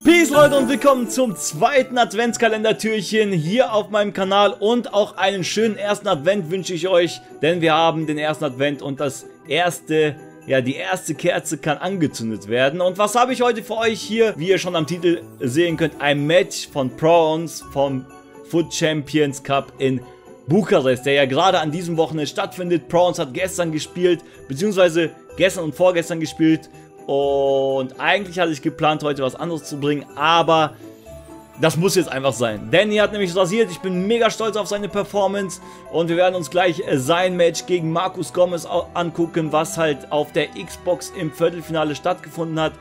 Peace Leute und willkommen zum zweiten Adventskalender-Türchen hier auf meinem Kanal und auch einen schönen ersten Advent wünsche ich euch, denn wir haben den ersten Advent und die erste Kerze kann angezündet werden. Und was habe ich heute für euch hier? Wie ihr schon am Titel sehen könnt, ein Match von Prawns vom Foot Champions Cup in Bukarest, der ja gerade an diesem Wochenende stattfindet. Prawns hat gestern gespielt, beziehungsweise gestern und vorgestern gespielt. Und eigentlich hatte ich geplant, heute was anderes zu bringen, aber das muss jetzt einfach sein. Danny hat nämlich rasiert, ich bin mega stolz auf seine Performance und wir werden uns gleich sein Match gegen Marcus Gomez angucken, was halt auf der Xbox im Viertelfinale stattgefunden hat.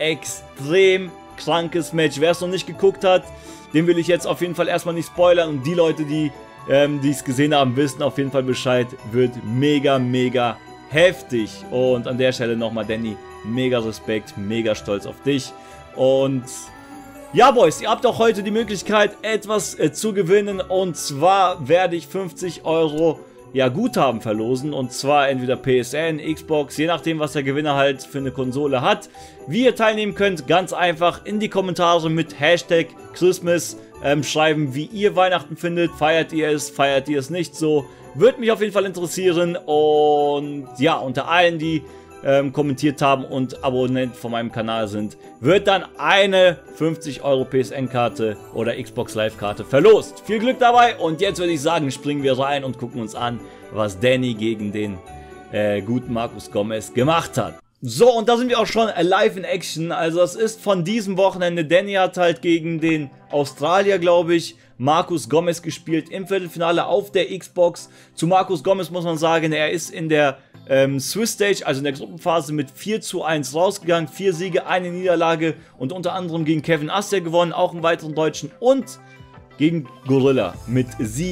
Extrem krankes Match. Wer es noch nicht geguckt hat, den will ich jetzt auf jeden Fall erstmal nicht spoilern und die Leute, die es gesehen haben, wissen auf jeden Fall Bescheid. Wird mega, mega heftig. Und an der Stelle nochmal, Danny, mega Respekt, mega stolz auf dich. Und ja, Boys, ihr habt auch heute die Möglichkeit, etwas zu gewinnen. Und zwar werde ich 50 € Guthaben verlosen. Und zwar entweder PSN, Xbox, je nachdem, was der Gewinner halt für eine Konsole hat. Wie ihr teilnehmen könnt, ganz einfach in die Kommentare mit Hashtag Christmas schreiben, wie ihr Weihnachten findet. Feiert ihr es nicht so? Würde mich auf jeden Fall interessieren. Und ja, unter allen, die kommentiert haben und Abonnent von meinem Kanal sind, wird dann eine 50 € PSN-Karte oder Xbox Live-Karte verlost. Viel Glück dabei und jetzt würde ich sagen, springen wir rein und gucken uns an, was Danny gegen den guten Marcus Gomez gemacht hat. So, und da sind wir auch schon live in Action. Also das ist von diesem Wochenende. Danny hat halt gegen den Australier, glaube ich, Marcus Gomez gespielt im Viertelfinale auf der Xbox. Zu Marcus Gomez muss man sagen, er ist in der Swiss Stage, also in der Gruppenphase, mit 4:1 rausgegangen. 4 Siege, eine Niederlage und unter anderem gegen Kevin Aster gewonnen, auch einen weiteren Deutschen, und gegen Gorilla mit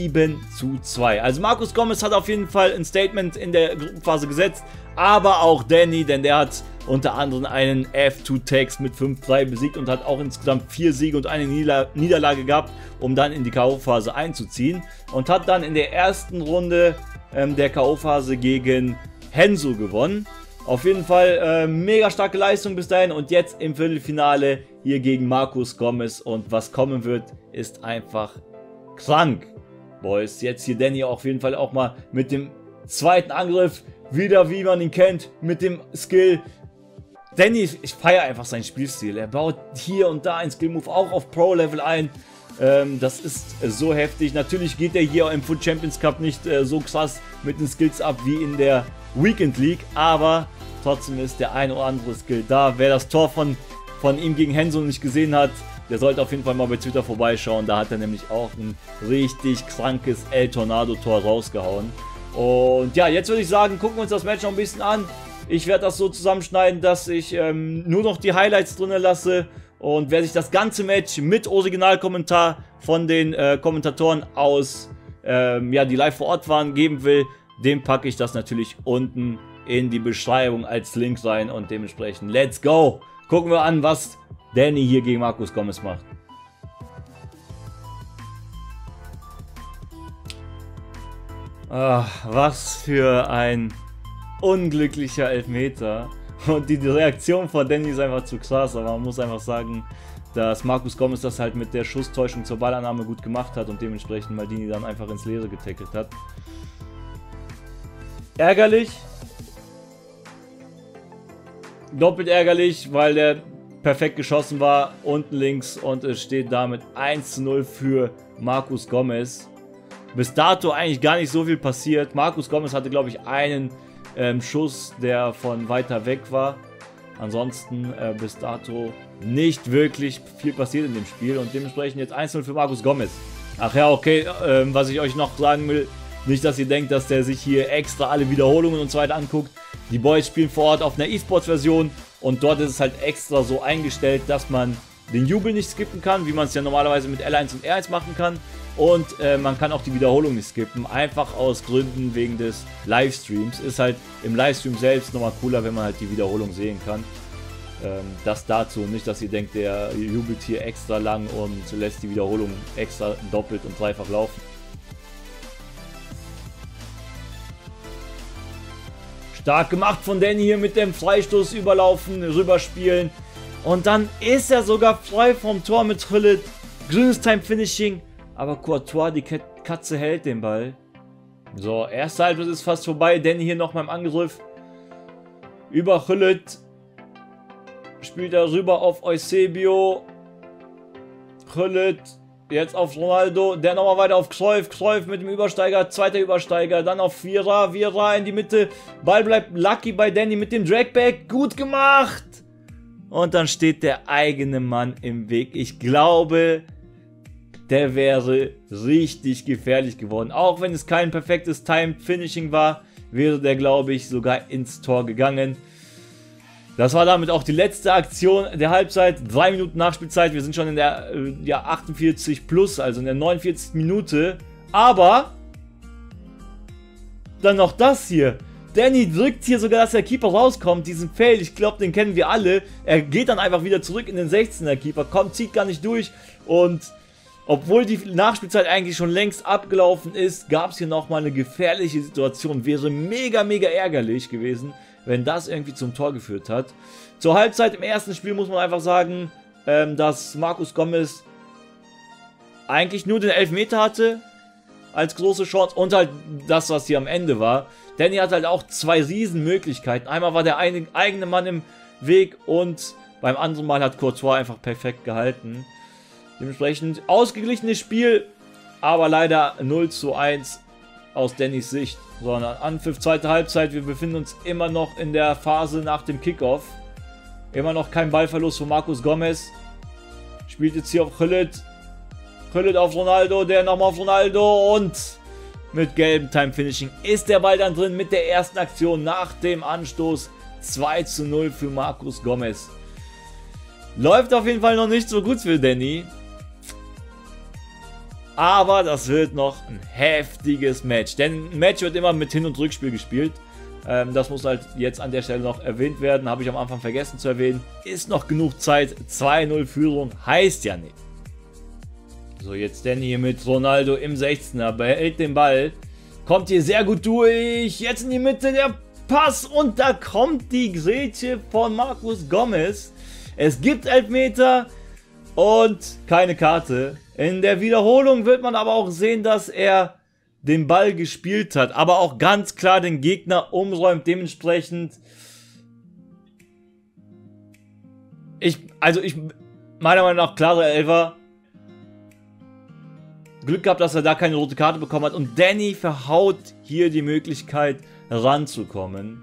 7:2. Also Marcus Gomez hat auf jeden Fall ein Statement in der Gruppenphase gesetzt, aber auch Danny, denn der hat unter anderem einen F2-Tex mit 5:3 besiegt und hat auch insgesamt 4 Siege und eine Niederlage gehabt, um dann in die K.O.-Phase einzuziehen, und hat dann in der ersten Runde der K.O.-Phase gegen Henzo gewonnen. Auf jeden Fall mega starke Leistung bis dahin und jetzt im Viertelfinale hier gegen Marcus Gomez, und was kommen wird, ist einfach krank. Boys, jetzt hier Danny auf jeden Fall auch mal mit dem zweiten Angriff, wieder wie man ihn kennt, mit dem Skill. Danny, ich feiere einfach seinen Spielstil. Er baut hier und da einen Skill-Move auch auf Pro-Level ein. Das ist so heftig. Natürlich geht er hier im Foot Champions Cup nicht so krass mit den Skills ab wie in der Weekend League, aber trotzdem ist der ein oder andere Skill da. Wer das Tor von ihm gegen Henzo nicht gesehen hat, der sollte auf jeden Fall mal bei Twitter vorbeischauen. Da hat er nämlich auch ein richtig krankes El Tornado-Tor rausgehauen. Und ja, jetzt würde ich sagen, gucken wir uns das Match noch ein bisschen an. Ich werde das so zusammenschneiden, dass ich nur noch die Highlights drin lasse. Und wer sich das ganze Match mit Originalkommentar von den Kommentatoren aus, die live vor Ort waren, geben will, dem packe ich das natürlich unten in die Beschreibung als Link rein. Und dementsprechend, let's go! Gucken wir an, was Danny hier gegen Marcus Gomez macht. Ach, was für ein unglücklicher Elfmeter. Und die Reaktion von Danny ist einfach zu krass, aber man muss einfach sagen, dass Marcus Gomez das halt mit der Schusstäuschung zur Ballannahme gut gemacht hat und dementsprechend Maldini dann einfach ins Leere getackelt hat. Ärgerlich. Doppelt ärgerlich, weil der perfekt geschossen war, unten links, und es steht damit 1:0 für Marcus Gomez. Bis dato eigentlich gar nicht so viel passiert. Marcus Gomez hatte, glaube ich, einen Schuss, der von weiter weg war. Ansonsten bis dato nicht wirklich viel passiert in dem Spiel und dementsprechend jetzt 1:0 für Marcus Gomez. Ach ja, okay, was ich euch noch sagen will, nicht, dass ihr denkt, dass der sich hier extra alle Wiederholungen und so weiter anguckt. Die Boys spielen vor Ort auf einer E-Sports-Version und dort ist es halt extra so eingestellt, dass man den Jubel nicht skippen kann, wie man es ja normalerweise mit L1 und R1 machen kann. Und man kann auch die Wiederholung nicht skippen, einfach aus Gründen wegen des Livestreams. Ist halt im Livestream selbst nochmal cooler, wenn man halt die Wiederholung sehen kann. Das dazu, nicht, dass ihr denkt, der jubelt hier extra lang und lässt die Wiederholung extra doppelt und dreifach laufen. Stark gemacht von Danny hier mit dem Freistoß überlaufen, rüberspielen. Und dann ist er sogar frei vom Tor mit Gullit. Grünes Time Finishing. Aber Courtois, die Katze hält den Ball. So, erste Halbzeit ist fast vorbei. Danny hier noch mal im Angriff. Über Gullit. Spielt er rüber auf Eusebio. Gullit. Jetzt auf Ronaldo. Der nochmal weiter auf Cruyff. Cruyff mit dem Übersteiger. Zweiter Übersteiger. Dann auf Vieira. Vieira in die Mitte. Ball bleibt Lucky bei Danny mit dem Dragback. Gut gemacht. Und dann steht der eigene Mann im Weg. Ich glaube, der wäre richtig gefährlich geworden. Auch wenn es kein perfektes Time-Finishing war, wäre der, glaube ich, sogar ins Tor gegangen. Das war damit auch die letzte Aktion der Halbzeit. 3 Minuten Nachspielzeit. Wir sind schon in der 48 plus, also in der 49. Minute. Aber dann noch das hier. Danny drückt hier sogar, dass der Keeper rauskommt. Diesen Fail, ich glaube, den kennen wir alle. Er geht dann einfach wieder zurück in den 16er Keeper. Kommt, zieht gar nicht durch. Und obwohl die Nachspielzeit eigentlich schon längst abgelaufen ist, gab es hier nochmal eine gefährliche Situation. Wäre mega, mega ärgerlich gewesen, wenn das irgendwie zum Tor geführt hat. Zur Halbzeit im ersten Spiel muss man einfach sagen, dass Marcus Gomez eigentlich nur den Elfmeter hatte als große Chance und halt das, was hier am Ende war. Danny hat halt auch 2 Riesenmöglichkeiten. Einmal war der eigene Mann im Weg und beim anderen Mal hat Courtois einfach perfekt gehalten. Dementsprechend ausgeglichenes Spiel, aber leider 0:1 aus Dannys Sicht. Sondern Anpfiff, zweite Halbzeit, wir befinden uns immer noch in der Phase nach dem Kickoff. Immer noch kein Ballverlust von Marcus Gomez. Spielt jetzt hier auf Gullit. Gullit auf Ronaldo, der nochmal auf Ronaldo und mit gelbem Time-Finishing ist der Ball dann drin mit der ersten Aktion nach dem Anstoß. 2:0 für Marcus Gomez. Läuft auf jeden Fall noch nicht so gut für Danny. Aber das wird noch ein heftiges Match. Denn ein Match wird immer mit Hin- und Rückspiel gespielt. Das muss halt jetzt an der Stelle noch erwähnt werden. Habe ich am Anfang vergessen zu erwähnen. Ist noch genug Zeit. 2:0 Führung heißt ja nicht. So, jetzt Danny hier mit Ronaldo im 16er. Behält den Ball. Kommt hier sehr gut durch. Jetzt in die Mitte der Pass. Und da kommt die Grätsche von Marcus Gomez. Es gibt Elfmeter und keine Karte. In der Wiederholung wird man aber auch sehen, dass er den Ball gespielt hat. Aber auch ganz klar den Gegner umräumt. Dementsprechend. Meiner Meinung nach klare Elfer. Glück gehabt, dass er da keine rote Karte bekommen hat. Und Danny verhaut hier die Möglichkeit ranzukommen.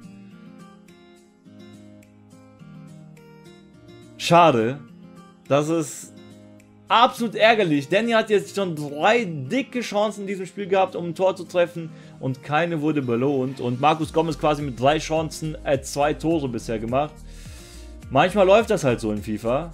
Schade. Das ist absolut ärgerlich. Danny hat jetzt schon 3 dicke Chancen in diesem Spiel gehabt, um ein Tor zu treffen. Und keine wurde belohnt. Und Marcus Gomez quasi mit 3 Chancen 2 Tore bisher gemacht. Manchmal läuft das halt so in FIFA.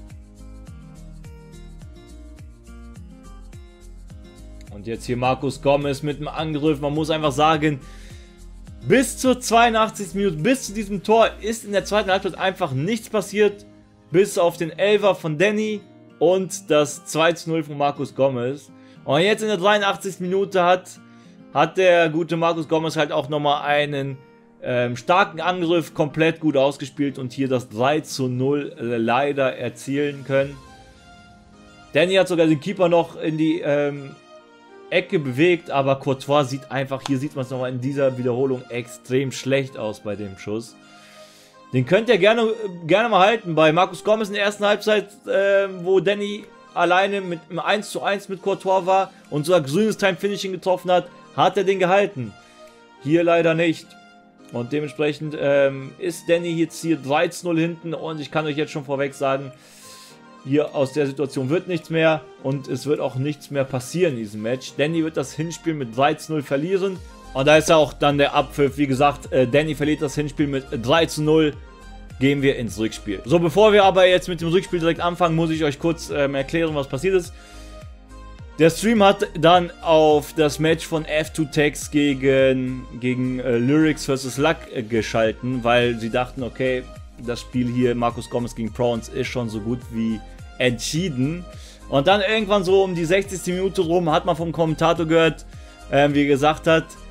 Und jetzt hier Marcus Gomez mit dem Angriff. Man muss einfach sagen, bis zur 82. Minute, bis zu diesem Tor ist in der zweiten Halbzeit einfach nichts passiert. Bis auf den Elfer von Danny und das 2:0 von Marcus Gomez. Und jetzt in der 83. Minute hat der gute Marcus Gomez halt auch nochmal einen starken Angriff komplett gut ausgespielt und hier das 3:0 leider erzielen können. Danny hat sogar den Keeper noch in die Ecke bewegt, aber Courtois sieht einfach, hier sieht man es nochmal in dieser Wiederholung, extrem schlecht aus bei dem Schuss. Den könnt ihr gerne mal halten. Bei Marcus Gomez in der ersten Halbzeit, wo Danny alleine mit einem 1:1 mit Courtois war und sogar grünes Time-Finishing getroffen hat, hat er den gehalten. Hier leider nicht. Und dementsprechend ist Danny jetzt hier 3:0 hinten und ich kann euch jetzt schon vorweg sagen, hier aus der Situation wird nichts mehr und es wird auch nichts mehr passieren in diesem Match. Danny wird das Hinspiel mit 3:0 verlieren und da ist ja auch dann der Abpfiff. Wie gesagt, Danny verliert das Hinspiel mit 3:0. Gehen wir ins Rückspiel. So, bevor wir aber jetzt mit dem Rückspiel direkt anfangen, muss ich euch kurz erklären, was passiert ist. Der Stream hat dann auf das Match von F2Tex gegen Lyrics vs. Luck geschalten, weil sie dachten, okay, das Spiel hier, Marcus Gomez gegen Prawns, ist schon so gut wie entschieden. Und dann irgendwann so um die 60. Minute rum hat man vom Kommentator gehört, wie er gesagt hat,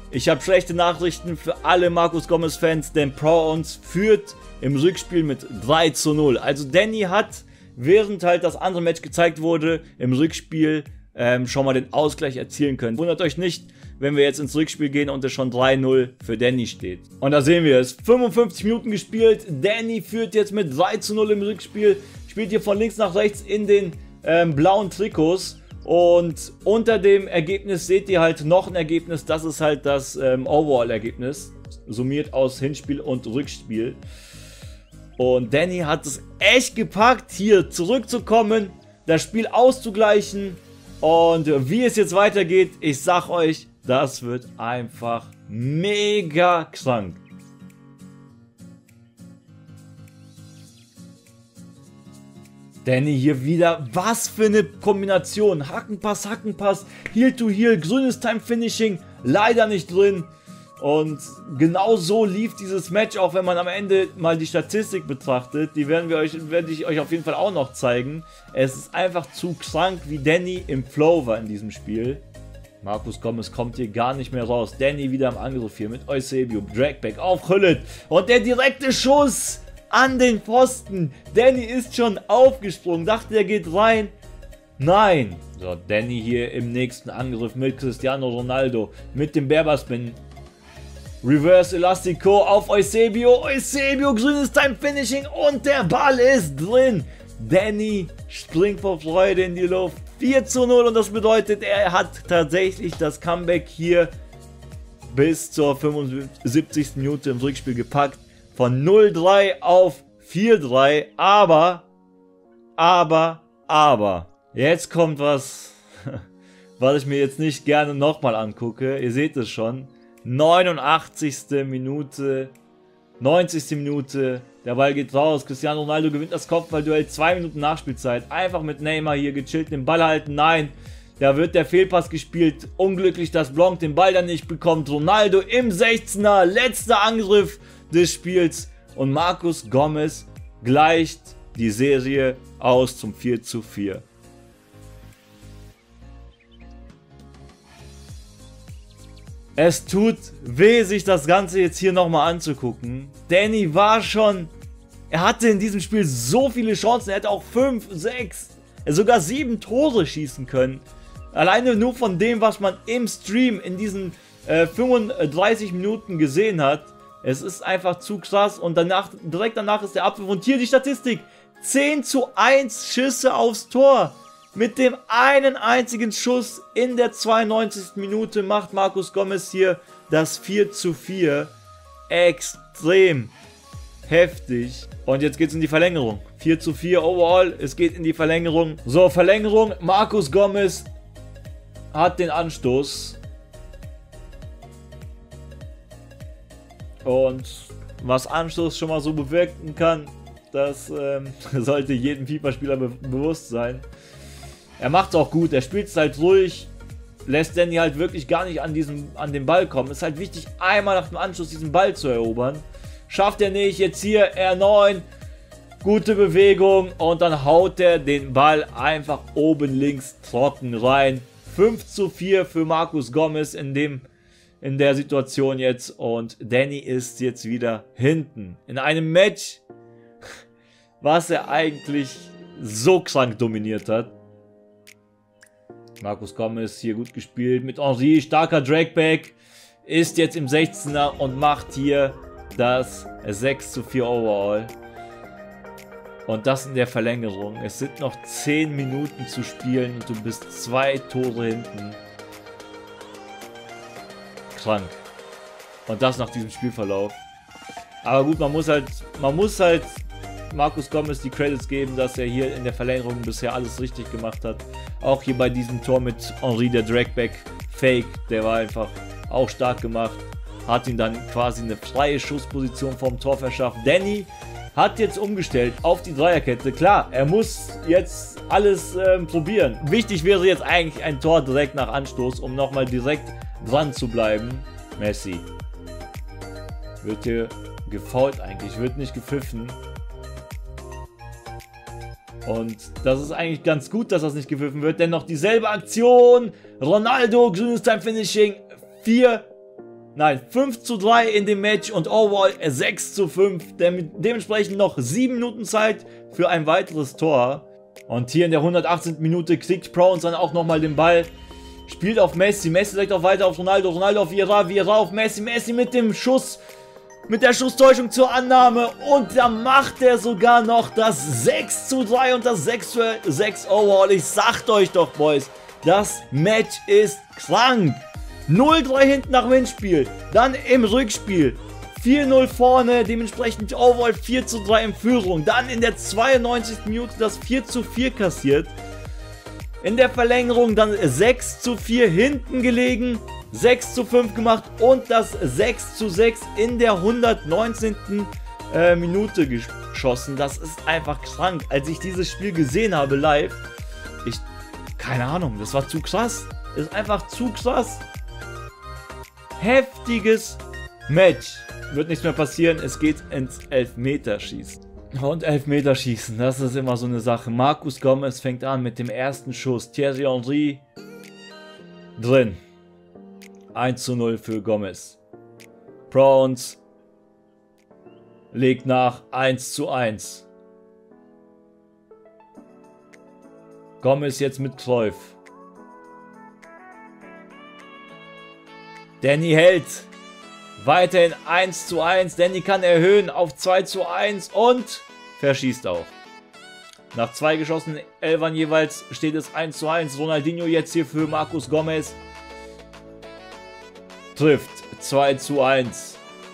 Ich habe schlechte Nachrichten für alle Marcus Gomez-Fans, denn Pro-Ons führt im Rückspiel mit 3:0. Also Danny hat, während halt das andere Match gezeigt wurde, im Rückspiel schon mal den Ausgleich erzielen können. Wundert euch nicht, wenn wir jetzt ins Rückspiel gehen und es schon 3:0 für Danny steht. Und da sehen wir es. 55 Minuten gespielt. Danny führt jetzt mit 3:0 im Rückspiel. Spielt hier von links nach rechts in den blauen Trikots. Und unter dem Ergebnis seht ihr halt noch ein Ergebnis. Das ist halt das Overall-Ergebnis. Summiert aus Hinspiel und Rückspiel. Und Danny hat es echt gepackt, hier zurückzukommen, das Spiel auszugleichen. Und wie es jetzt weitergeht, ich sag euch, das wird einfach mega krank. Danny hier wieder, was für eine Kombination. Hackenpass, Hackenpass, Heel to Heel, grünes Time Finishing, leider nicht drin. Und genau so lief dieses Match, auch wenn man am Ende mal die Statistik betrachtet. Die werde ich euch auf jeden Fall auch noch zeigen. Es ist einfach zu krank, wie Danny im Flow war in diesem Spiel. Marcus Gomez kommt hier gar nicht mehr raus. Danny wieder im Angriff hier mit Eusebio. Dragback auf Hullet. Und der direkte Schuss an den Pfosten. Danny ist schon aufgesprungen. Dachte, er geht rein. Nein. So, Danny hier im nächsten Angriff mit Cristiano Ronaldo. Mit dem Berberspin. Reverse Elastico auf Eusebio. Eusebio, grünes Time Finishing und der Ball ist drin. Danny springt vor Freude in die Luft. 4:0 und das bedeutet, er hat tatsächlich das Comeback hier bis zur 75. Minute im Rückspiel gepackt. Von 0:3 auf 4:3. Aber. Jetzt kommt was, was ich mir jetzt nicht gerne nochmal angucke. Ihr seht es schon. 89. Minute, 90. Minute, der Ball geht raus, Cristiano Ronaldo gewinnt das Kopfballduell, 2 Minuten Nachspielzeit, einfach mit Neymar hier gechillt den Ball halten, nein, da wird der Fehlpass gespielt, unglücklich, dass Blanc den Ball dann nicht bekommt, Ronaldo im 16er, letzter Angriff des Spiels und Marcus Gomez gleicht die Serie aus zum 4:4. Es tut weh, sich das Ganze jetzt hier nochmal anzugucken. Danny war schon... Er hatte in diesem Spiel so viele Chancen. Er hätte auch 5, 6, sogar 7 Tore schießen können. Alleine nur von dem, was man im Stream in diesen 35 Minuten gesehen hat. Es ist einfach zu krass. Und danach, direkt danach ist der Abwurf. Und hier die Statistik. 10:1 Schüsse aufs Tor. Mit dem einen einzigen Schuss in der 92. Minute macht Marcus Gomez hier das 4:4. Extrem heftig. Und jetzt geht es in die Verlängerung. 4:4 overall. Es geht in die Verlängerung. So, Verlängerung. Marcus Gomez hat den Anstoß. Und was Anstoß schon mal so bewirken kann, das sollte jedem FIFA-Spieler bewusst sein. Er macht es auch gut, er spielt es halt ruhig, lässt Danny halt wirklich gar nicht an den Ball kommen. Ist halt wichtig, einmal nach dem Anschluss diesen Ball zu erobern. Schafft er nicht, jetzt hier R9, gute Bewegung und dann haut er den Ball einfach oben links trocken rein. 5:4 für Marcus Gomez in der Situation jetzt und Danny ist jetzt wieder hinten. In einem Match, was er eigentlich so krank dominiert hat. Marcus Gomez hier gut gespielt mit Henry, starker Dragback, ist jetzt im 16er und macht hier das 6:4 overall. Und das in der Verlängerung. Es sind noch 10 Minuten zu spielen und du bist 2 Tore hinten. Krank. Und das nach diesem Spielverlauf. Aber gut, man muss halt Marcus Gomez die Credits geben, dass er hier in der Verlängerung bisher alles richtig gemacht hat. Auch hier bei diesem Tor mit Henry, der Dragback Fake, der war einfach auch stark gemacht. Hat ihn dann quasi eine freie Schussposition vom Tor verschafft. Danny hat jetzt umgestellt auf die Dreierkette. Klar, er muss jetzt alles probieren. Wichtig wäre jetzt eigentlich ein Tor direkt nach Anstoß, um nochmal direkt dran zu bleiben. Messi. Wird hier gefoult eigentlich, wird nicht gepfiffen. Und das ist eigentlich ganz gut, dass das nicht gepfiffen wird, denn noch dieselbe Aktion. Ronaldo, grünes Time Finishing, 4 Nein, 5:3 in dem Match und overall 6:5. Dementsprechend noch 7 Minuten Zeit für ein weiteres Tor. Und hier in der 118. Minute kriegt Prawns dann auch nochmal den Ball. Spielt auf Messi. Messi legt auch weiter auf Ronaldo. Ronaldo auf Vieira. Vieira auf Messi. Messi mit dem Schuss. Mit der Schusstäuschung zur Annahme. Und da macht er sogar noch das 6:3 und das 6:6 overall. Ich sagt euch doch, Boys. Das Match ist krank. 0:3 hinten nach dem Hinspiel. Dann im Rückspiel 4:0 vorne, dementsprechend overall 4:3 in Führung. Dann in der 92. Minute das 4:4 kassiert. In der Verlängerung dann 6:4 hinten gelegen. 6:5 gemacht und das 6:6 in der 119. Minute geschossen. Das ist einfach krank. Als ich dieses Spiel gesehen habe live, keine Ahnung, das war zu krass. Das ist einfach zu krass. Heftiges Match. Wird nichts mehr passieren. Es geht ins Elfmeterschießen. Und Elfmeterschießen, das ist immer so eine Sache. Marcus Gomez fängt an mit dem ersten Schuss. Thierry Henry drin. 1:0 für Gomez. Prawns legt nach 1:1. Gomez jetzt mit Cruyff. Danny hält. Weiterhin 1:1. Danny kann erhöhen auf 2:1 und verschießt auch. Nach 2 geschossenen Elfern jeweils steht es 1:1. Ronaldinho jetzt hier für Marcus Gomez. Trifft 2:1.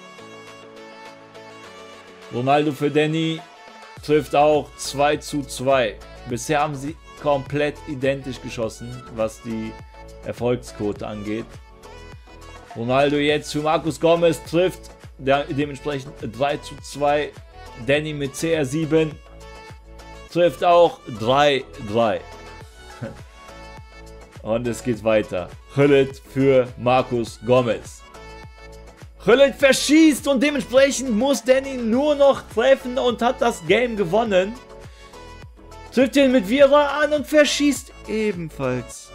Ronaldo für Danny. Trifft auch 2:2. Bisher haben sie komplett identisch geschossen, was die Erfolgsquote angeht. Ronaldo jetzt für Marcus Gomez trifft, dementsprechend 3:2. Danny mit CR7 trifft auch 3:3. Und es geht weiter. Gullit für Marcus Gomez. Gullit verschießt und dementsprechend muss Danny nur noch treffen und hat das Game gewonnen. Trifft ihn mit Vieira an und verschießt ebenfalls.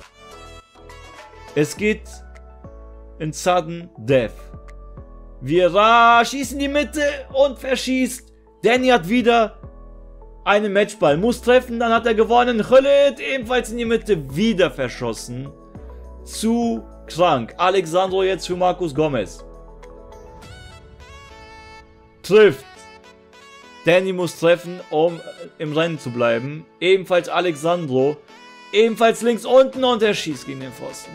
Es geht in Sudden Death. Vieira schießt in die Mitte und verschießt. Danny hat wieder einen Matchball. Muss treffen, dann hat er gewonnen. Gullit ebenfalls in die Mitte. Wieder verschossen. Zu krank. Alexandro jetzt für Marcus Gomez. Trifft. Danny muss treffen, um im Rennen zu bleiben. Ebenfalls Alexandro. Ebenfalls links unten und er schießt gegen den Pfosten.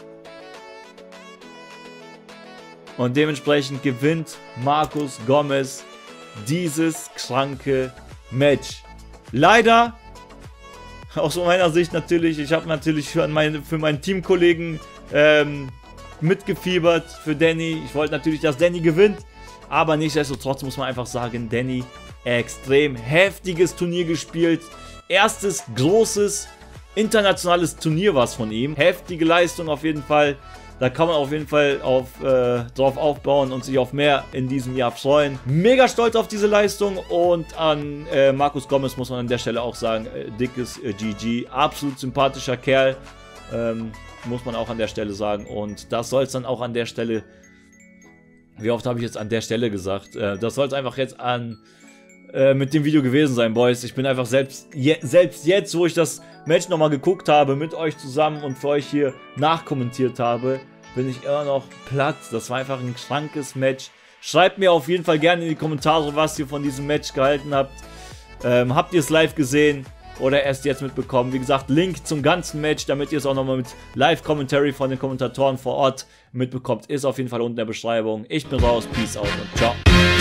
Und dementsprechend gewinnt Marcus Gomez dieses kranke Match. Leider, aus meiner Sicht natürlich, ich habe natürlich für meinen Teamkollegen mitgefiebert, für Danny. Ich wollte natürlich, dass Danny gewinnt, aber nichtsdestotrotz muss man einfach sagen, Danny extrem heftiges Turnier gespielt. Erstes großes internationales Turnier war es von ihm. Heftige Leistung auf jeden Fall. Da kann man auf jeden Fall drauf aufbauen und sich auf mehr in diesem Jahr freuen. Mega stolz auf diese Leistung und an Marcus Gomez muss man an der Stelle auch sagen, dickes GG. Absolut sympathischer Kerl, muss man auch an der Stelle sagen. Und das soll es dann auch an der Stelle, wie oft habe ich jetzt an der Stelle gesagt, das soll es einfach jetzt mit dem Video gewesen sein, Boys. Ich bin einfach selbst jetzt, wo ich das Match nochmal geguckt habe, mit euch zusammen und für euch hier nachkommentiert habe, bin ich immer noch platt. Das war einfach ein krankes Match. Schreibt mir auf jeden Fall gerne in die Kommentare, was ihr von diesem Match gehalten habt. Habt ihr es live gesehen oder erst jetzt mitbekommen? Wie gesagt, Link zum ganzen Match, damit ihr es auch nochmal mit Live-Commentary von den Kommentatoren vor Ort mitbekommt, ist auf jeden Fall unten in der Beschreibung. Ich bin raus, peace out und ciao.